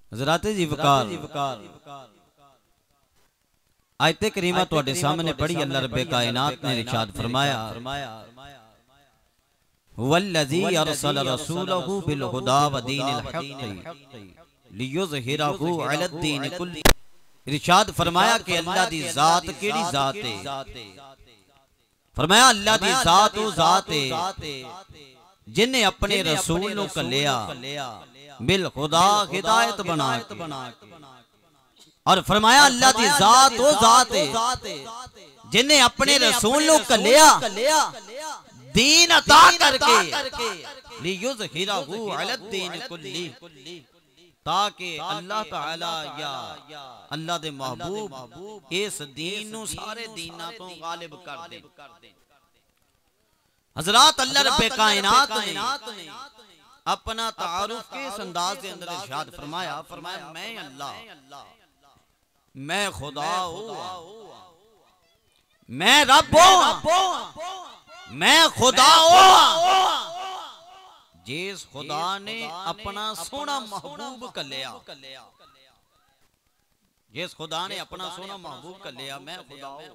حضرات جی وقار آیت کریمہ تواڈے سامنے پڑھی اللہ رب کائنات نے ارشاد فرمایا والذی ارسل رسولہ بالہدی ودین الحق لیظہرہ علی الدین کلہ۔ ارشاد فرمایا کہ اللہ دی ذات کیڑی ذات ہے؟ فرمایا اللہ دی ذات وہ ذات ہے جن نے اپنے رسول نو کلیا بالخدا ہدایت بنا کے، اور فرمایا اللہ دی ذات وہ ذات ہے جن نے اپنے رسول نو کلیا دین عطا کر کے لیظہرہ علی الدین کلہ، تاکہ اللہ تعالی یا اللہ دے محبوب اس دین نو سارے دیناں تو غالب کر دے۔ حضرات اللہ رب کائنات نے اپنا تعارف کے اس انداز کے اندر ارشاد فرمایا میں اللہ، میں خدا ہوں، میں رب ہوں، میں خدا ہوں، جس خدا نے اپنا سونا محبوب کلیا، جس خدا نے اپنا سونا محبوب کلیا، میں خدا ہوں۔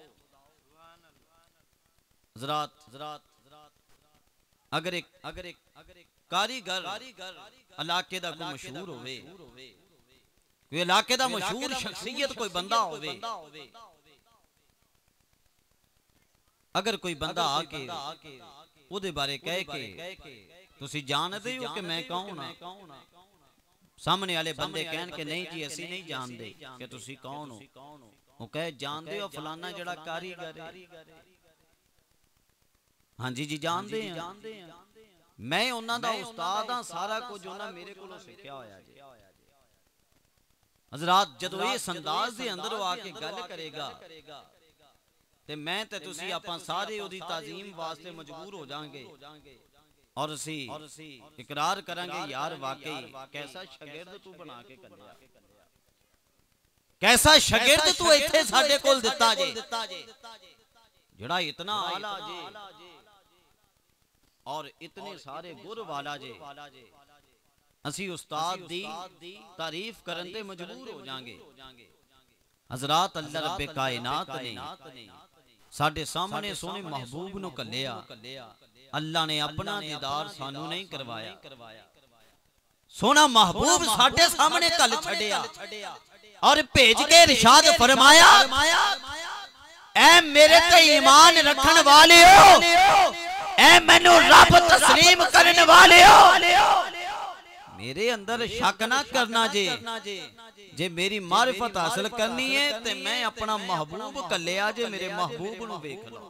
حضرات اگر ایک کاریگر علاقے دا کوئی مشہور ہوئے، کوئی علاقے دا مشہور شخصیت کوئی بندہ ہوئے، اگر کوئی بندہ آکے او دے بارے کہے کہ تسی جاندے ہو کہ میں کون ہاں، سامنے والے بندے کہن کہ نہیں جی اسی نہیں جاندے کہ تسی کون ہو، وہ کہے جاندے ہو فلانا جڑا کاریگر ہے، ہاں جی جاندے ہیں، میں انہاں دا استاد ہاں، سارا کچھ انہاں میرے کولوں سکھیا ہویا جی۔ حضرات جدو اس انداز دے اندر آ کے گل کرے گا تے میں تے تسی اپاں سارے او دی تعظیم واسطے مجبور ہو جائیں گے اور اسی اقرار کریں گے یار واقعی کیسا شاگرد تو بنا کے کلیا، کیسا شاگرد تو ایتھے ساڈے کول دتا جے جڑا اتنا اعلیٰ جے اور اتنے سارے گر والا جے، اسی استاد دی تعریف کرن تے مجبور ہو جائیں گے۔ حضرات اللہ رب کائنات نے ساڈے سامنے سونے محبوب نو کلیا، اللہ نے اپنا دیدار سانو نہیں کروایا، سونا محبوب ساڈے سامنے کل چھڑیا اور بھیج کے ارشاد فرمایا اے میرے تے ایمان رکھن والے ہو، اے مینوں رب تسلیم کرنے والے ہو، میرے اندر شک نہ کرنا جے میری معرفت حاصل کرنی ہے تے میں اپنا محبوب کلیا جے میرے محبوب نو دیکھ لو۔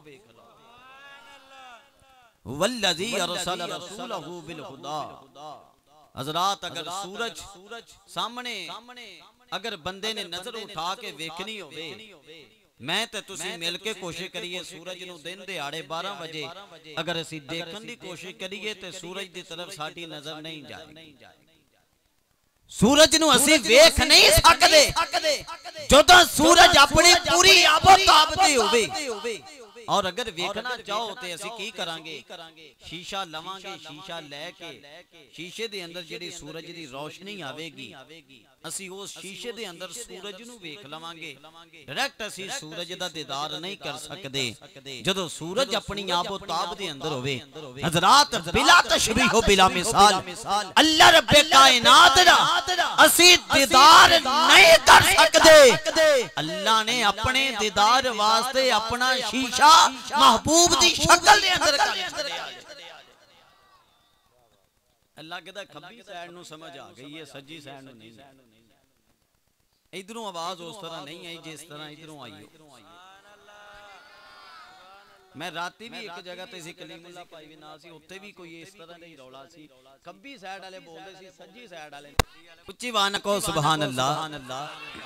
والذی ارسل رسولہ بالہدی۔ حضرات اگر سورج سامنے اگر بندے نے نظر اٹھا کے ویکھنی ہوئے، میں تے تسی مل کے کوشش کریے سورج نو دن دیہاڑے 12 بجے اگر اسی دیکھن دی کوشش کریے تے سورج دی طرف ساڈی نظر نہیں جائے، سورج نو اسی ویکھ نہیں سکدے جدوں سورج اپنی پوری آب و تاب تے ہوئے، اور اگر ویکھنا چاہو تے اسی کی کران گے، شیشہ لواں گے، شیشہ لے کے شیشے دے اندر جڑی سورج دی روشنی آوے گی اسی اس شیشے دے اندر سورج نو ویکھ لواں گے، ڈائریکٹ اسی سورج دا دیدار نہیں کر سکدے جدوں سورج اپنی آب و تاب دے اندر ہوئے۔ حضرات بلا تشبیہ و بلا مثال اللہ رب کائنات دا اسی دیدار نہیں کر سکدے، اللہ نے اپنے دیدار واسطے اپنا شیشہ محبوب دی شکل دے اندر کر چھڑیا۔ اللہ کہتا کھبی سائیڈ نو سمجھ آ گئی ہے، سجی سائیڈ نو نہیں، ادھروں آواز اس طرح نہیں آئی جس طرح ادھروں آئی ہو۔ میں راتی بھی ایک جگہ تے سی کلیم اللہ پائی بھی نہ سی، ہوتے بھی کوئی اس طرح نہیں رولا سی، کھبی سائیڈ والے بول دے سی، سجی سائیڈ والے اچھی وان کو سبحان اللہ۔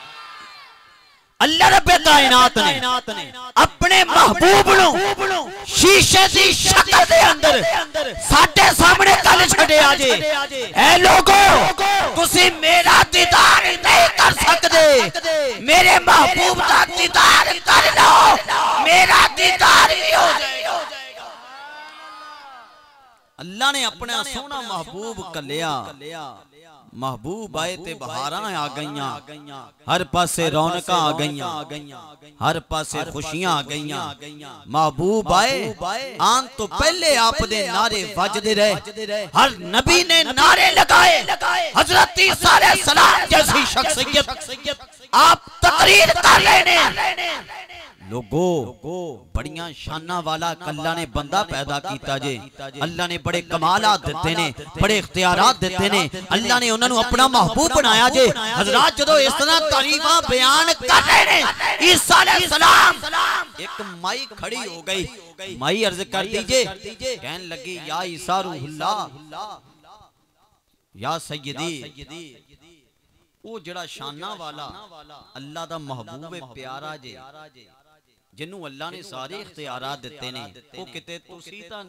اللہ رب کائنات نے اپنے محبوب نو شیشے دی شکل دے اندر ساڈے سامنے کل چھڑیا جے، اے لوگو تسی میرا دیدار نہیں کر سکدے، میرے محبوب دا دیدار کر لو، میرا دیدار بھی ہو جائے گا۔ اللہ نے اپنا سونا محبوب کلیا محبوب آئے تے بہاراں آ گئیاں ہر پاسے رونقاں آ گئیاں ہر پاسے خوشیاں آ گئیاں محبوب آئے آن تو پہلے آپ دے نعرے وجدے رہے ہر نبی نے نعرے لگائے حضرت عیسیٰ علیہ السلام جیسی شخصیت آپ تقریر کر رہے ہیں لوگو بڑیاں شانہ والا اللہ نے بندہ پیدا کیتا جے اللہ نے بڑے کمالات دیتے نے بڑے اختیارات دیتے نے اللہ نے انہوں نے اپنا محبوب بنایا جے حضرات جدو اس طرح تعریفاں بیان کر رہے ہیں عیسیٰ علیہ السلام ایک مائی کھڑی ہو گئی مائی عرض کر دیجے کہنے لگی یا عیسیٰ روح اللہ یا سیدی وہ جڑا شانہ والا اللہ دا محبوب پیارا جے جنہوں اللہ نے سارے اختیارات دیتے نے وہ کتے تسیتا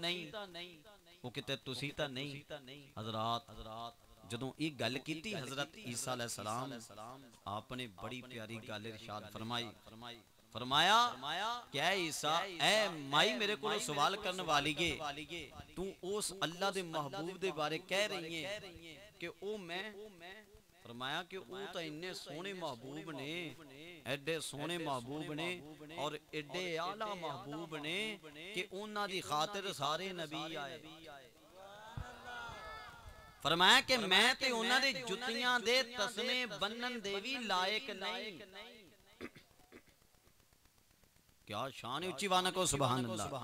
نہیں حضرات جدوں ایک گل کیتی حضرت عیسیٰ علیہ السلام آپ نے بڑی پیاری گل ارشاد فرمایا کہ اے عیسیٰ اے مائی میرے کو سوال کرنے والی گے تو اس اللہ دے محبوب دے بارے کہہ رہی ہیں کہ او میں فرمایا کہ او تا اننے سونے محبوب نے ایڈے سونے محبوب نے اور ایڈے اعلیٰ محبوب نے کہ انہاں دی خاطر سارے نبی آئے فرمایا کہ میں تے انہاں دے جتیاں دے تسمے بنن دے بھی لائق نہیں کیا شان اچھی وانا کو سبحان اللہ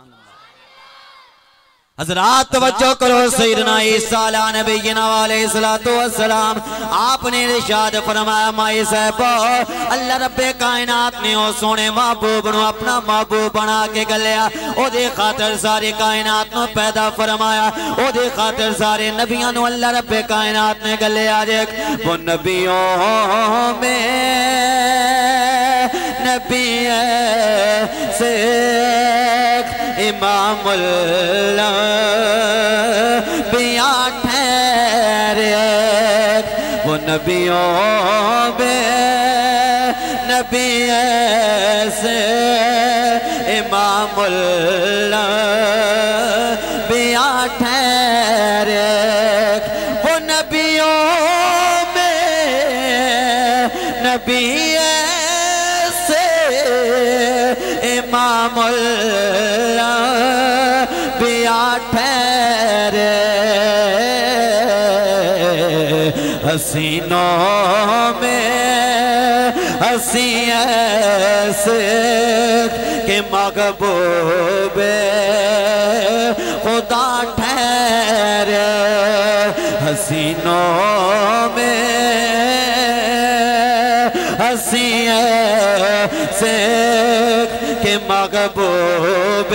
حضرات توجہ کرو سیدنا عیسیٰ علیہ نبینا علیہ السلام آپ نے ارشاد فرمایا مائی صاحبہ اللہ رب کائنات نے او سونے محبوب نو اپنا محبوب بنا کے گلیا او دے خاطر ساری کائنات نو پیدا فرمایا او دے خاطر سارے نبیوں نو اللہ رب کائنات نے گلیا دیکھ وہ نبیوں میں نبی سے امام اللہ بیاں ٹھہرے وہ نبیوں میں نبی ایسے امام اللہ بیاں ٹھہرے وہ نبیوں میں نبی ایسے امام اللہ بیاں ٹھہرے حسینوں میں حسین ایسے کہ محبوب خدا ٹھہرے حسینوں میں حسین ایسے کہ محبوب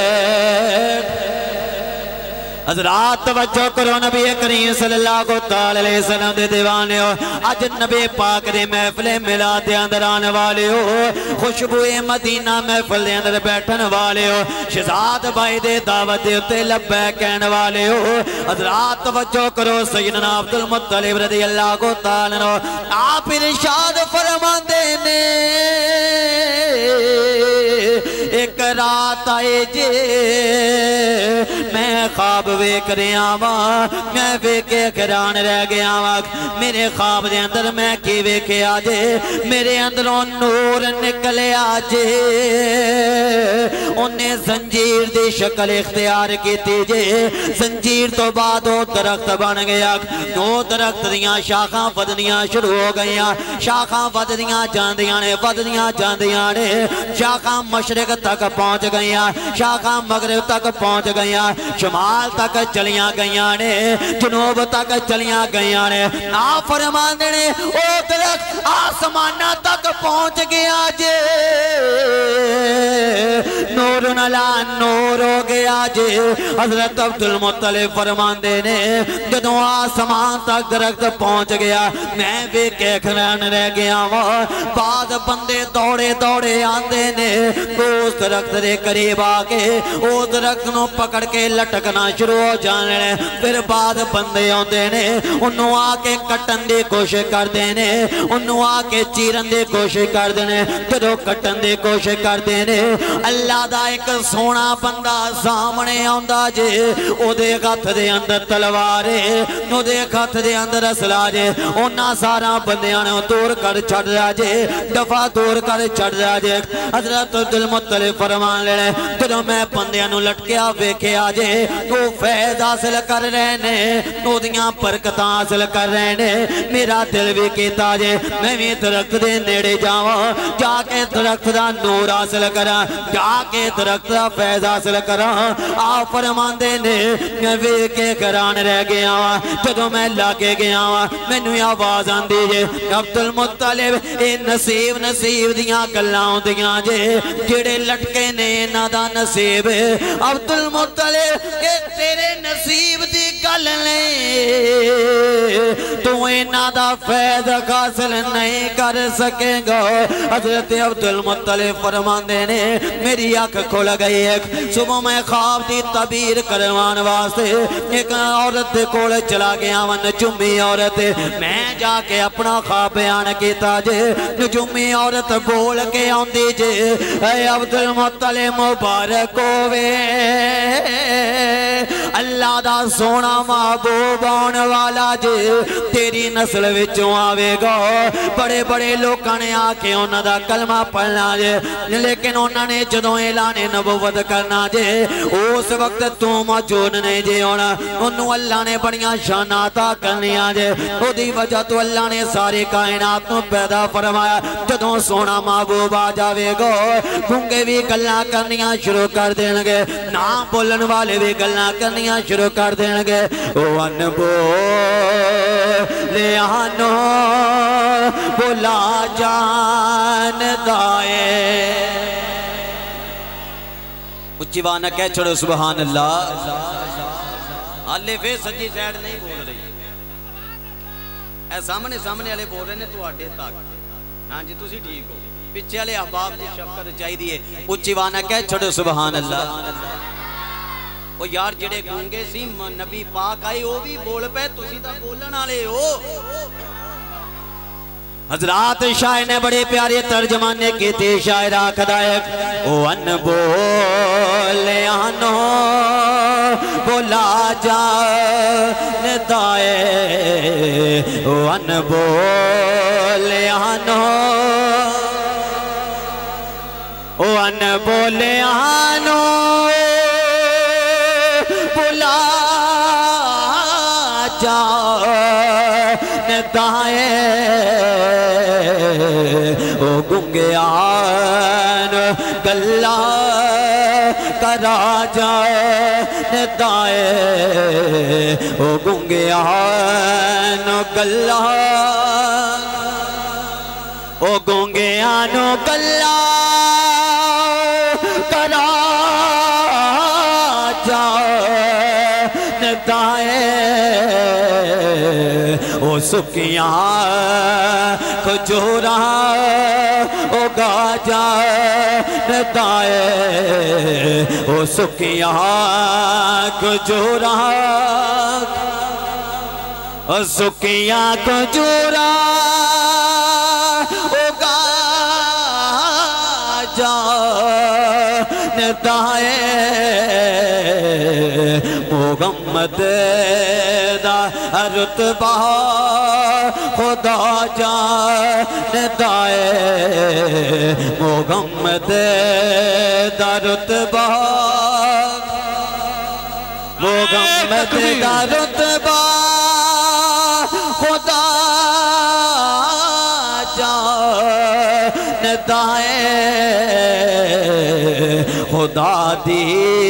حضرات توجہ کرو نبی کریم صلی اللہ علیہ وسلم دے دیوانے ہو آج نبی پاک دے محفل میلاد دے اندر آنے والے ہو خوشبو مدینہ محفل دے اندر بیٹھن والے ہو شہزاد بھائی دے دعوت دے اتے لبیک کہنے والے ہو حضرات توجہ کرو سیدنا عبدالمطلب رضی اللہ کو تعالیٰ عنہ آپ ارشاد فرماندے نے ایک رات آئے جے میں خواب ویک رہا ہاں میں ویکے حیران رہ گیا ہاں میرے خواب دے اندر میں کی ویکے آجے میرے اندروں نور نکلے آجے انہیں زنجیر دی شکل اختیار کی تیجے زنجیر تو بعد وہ درخت بن گیا وہ درخت دیاں شاخاں ودنیاں شروع ہو گئیاں شاخاں ودنیاں جاندیاں نے شاخاں مشرق تک پہنچ گئیاں شاخاں مغرب تک پہنچ گئیاں شمال تک چلیاں گئیاں نے جنوب تک چلیاں گئیاں نے آپ فرماندے نے او درخت آسمانہ تک پہنچ گیا جے نور نلا نور ہو گیا جے حضرت عبدالمطلب فرماندے نے جدوں آسمان تک درخت پہنچ گیا میں بھی حیران رہ گیا بعد بندے دوڑے آندے نے اس درخت درخت دے قریب آکے او درخت نو پکڑ کے لٹکنا شروع ہو جانے پھر بعد بندے ہوندے نے انہوں آکے کٹن دی کوشش کر دینے انہوں آکے چیرن دی کوشش کر دینے پھر کٹن دی کوشش کر دینے اللہ دا ایک سونا بندہ سامنے آندا جے او دے ہتھ دے اندر تلوارے او دے ہتھ دے اندر اسلحہ جے اونا سارا بندیاں نے دور کر چھڑ رہا جے دفعہ دور کر چھڑ رہا جے حضرت عبدالمطلب فرمان لے جدوں میں بندیاں نو لٹکیا ویکھیا جے تو فیض حاصل کر رہے نے تو دیاں برکتاں حاصل کر رہے نے میرا دل بھی کیتا جے میں بھی درخت دے نیڑے جاواں جا کے درخت دا نور حاصل کراں جا کے درخت دا فیض حاصل کراں آپ فرمان دے نے میں ویکھے کران رہ گیا جدوں میں لاگے گیا میں نو آواز آن دیجے عبدالمطلب اے نصیب نصیب دیاں گلاں دیاں جے جڑے لٹکے نے نادا نصیب عبدالمطلب اے تیرے نصیب دی گل نے تو اے نادا فیض حاصل نہیں کر سکے گا حضرت عبدالمطلب فرمان دینے میری آنکھ کھل گئی ہے صبح میں خواب دی تعبیر کروان واسطے ایک عورت کول چلا گیا نجومی عورت میں جا کے اپنا خواب بیان کیتا جے نجومی عورت بول کے آندی جے اے عبدالمطلب مبارک ہوئے اللہ دا سونا محبوب آن والا جے تیری نسل وچوں آوے گا بڑے بڑے لوگاں نے آکے انہاں دا کلمہ پڑھنا جے لیکن انہاں نے جدوں اعلان نبوت کرنا جے اس وقت تو موجود نہیں جے ہونا انہوں اللہ نے بڑیاں شاناتا کرنیاں جے او دی وجہ تو اللہ نے سارے کائنات کو پیدا فرمایا جدوں سونا محبوب آ جاوے گا گونگے بھی گلاں کرنیاں شروع کر دیں گے نام بولن والے بھی گلاں کرنیاں شروع کر دیں گے او انبو لیانو بولا جان دائے اچھی بانا کہہ چھڑو سبحان اللہ الف سجی سائیڈ نہیں بول رہی اے سامنے والے بول رہے نے تو آڈے تک ہاں جی تسی ٹھیک ہو پچھے والے احباب دی شفقت چاہی دیئے اچھی بانا کہہ چھڑو سبحان اللہ وہ یار جڑے گونگے سی نبی پاک آئی وہ بھی بول پہ تسی تا بولن آلے ہو حضرات شاعر نے بڑے پیارے ترجمانے کی تھی شاعر آخدائق او ان بولیانو بولا جان دائے او ان بولیانو او ان بولیانو بولا جان دائے او گنگیان گلہ کرا جان دائے او گنگیان گلہ او گنگیان گلہ کرا جان دائے او سکیاں کھجورا او گاجا دائے او سکیاں کھجورا او سکیاں کھجورا او گاجا دائے محمد دا رتبہ خدا جان دائے محمد دا رتبہ محمد دا رتبہ خدا جان دائے خدا دی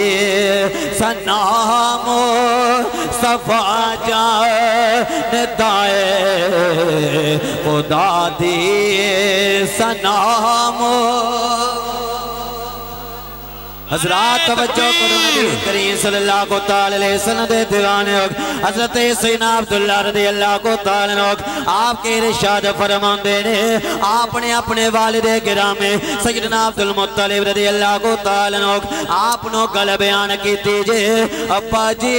سنام صفا جان دائے خدا دی سنام حضرات توجہ کرو نبی کریم صلی اللہ علیہ وسلم دے دیوانے ہو حضرت سیدنا عبداللہ رضی اللہ تعالیٰ عنہ آپ کے ارشاد فرماندے نے آپ نے اپنے والد گرامی سیدنا عبدالمطلب رضی اللہ تعالیٰ عنہ آپ نو گل بیان کی تیجے ابا جی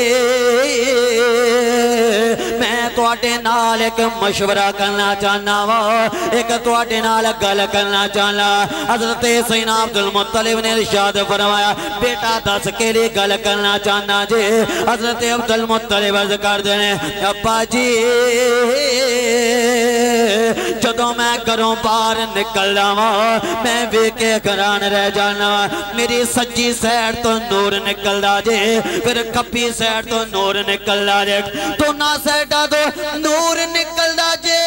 میں تواڈے نال ایک مشورہ کرنا چاہنا وا ایک تواڈے نال گل کرنا چاہنا حضرت سیدنا عبدالمطلب نے ارشاد فرمایا بیٹا دس کے لیے گل کرنا چاہنا جی حضرت عبدالمطلب عرض کر دینے ابا جی جدوں میں گھروں باہر نکل رہا میں ویکے گھران رہ جانا میری سجی سائیڈ تو نور نکل دا جے پھر کھبی سائیڈ تو نور نکل دا جے تو نہ سائیڈا تو نور نکل دا جے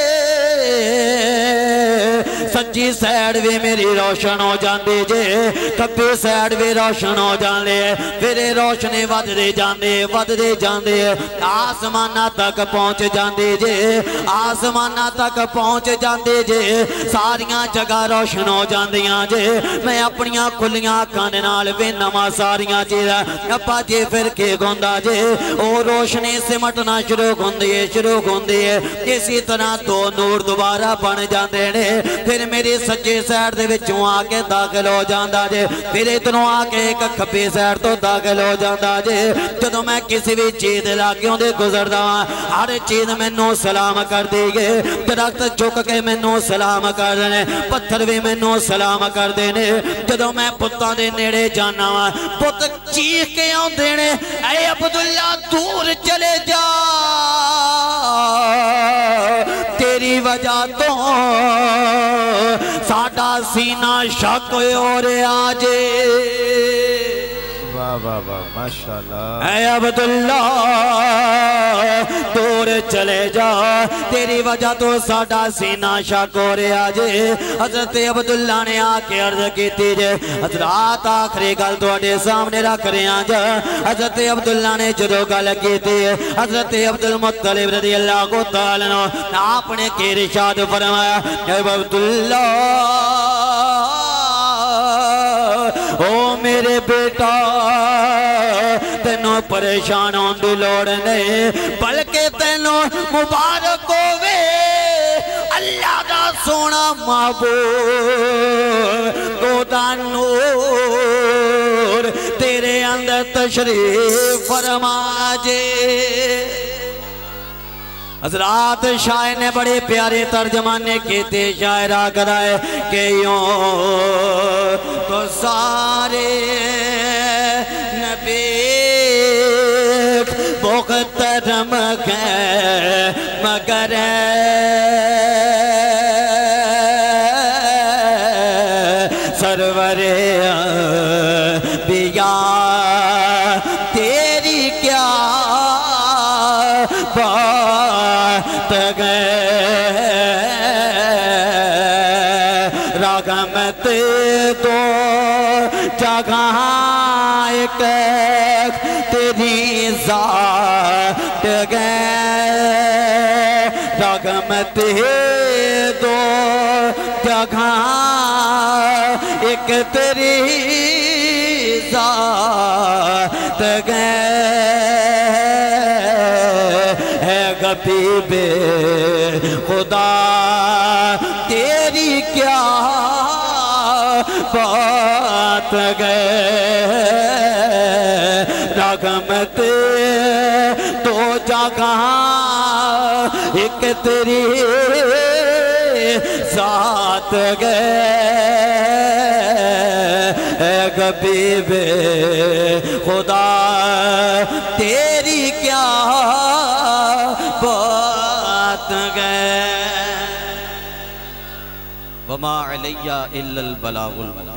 سجی سائیڈ بھی میری روشن ہو جاندے جے کھبی سائیڈ بھی روشن ہو جاندے پھر روشنی ود دے جاندے آسمانہ تک پہنچ جاندے جے آسمانہ تک پہنچ جاندے جے ساریاں جگہ روشن ہو جاندیاں جے میں اپنیاں کھلیاں کھانے نال بھی نما ساریاں چیزیں ابا جی پھر کے گھندا جے او روشنی سمٹنا شروع گھندیے اسی طرح دو نور دوبارہ بن جاندے نے پھر میری سجے سائیڈ دے وچوں آ کے داخل ہو جاندا جے پھر ادھروں آ کے ایک کھبی سائیڈ تو داخل ہو جاندا جے جدوں میں کسی بھی چیز لاگیوں دے گزردا ہر چیز مینوں سلام کر دی گے درخت جھک کے مینوں سلام کر دینے پتھر بھی مینوں سلام کر دینے جدوں میں پتاں دے نیڑے جانا پت چیخ کے آندے نے اے عبداللہ دور چلے جا تیری وجہ تو ساڈا سینہ شک ہو رہا جے واہ واہ واہ ماشاءاللہ اے عبداللہ دور چلے جا تیری وجہ تو ساڈا سینہ شک ہو رہا جے حضرت عبداللہ نے آ کے عرض کی تیجے حضرات آخری گل تواڈے سامنے رکھ رہے ہیں جا حضرت عبداللہ نے جدو گل کی تھی حضرت عبدالمطلب رضی اللہ تعالیٰ عنہ آپ نے کی ارشاد فرمایا اے عبداللہ او میرے بیٹا تینوں پریشان ہون دی لوڑ نہیں بلکہ تینوں مبارک ہوئے اللہ دا سونا محبوب او دا نور تیرے اندر تشریف فرما جے حضرات شاعر نے بڑے پیارے ترجمانے کہتے شاعر آگر آئے کہ یوں تو سارے نبی محترم ہیں مگر سرور انبیاء تیری کیا بات راغمت دو جگہ ایک تیری ذات راغمت دو جگہ ایک تیری ذات حبیب خدا تیری کیا بات راغمت تو جگہ ایک تیری ذات حبیب خدا تیری کیا بات وما علیہ الا البلاغ المبین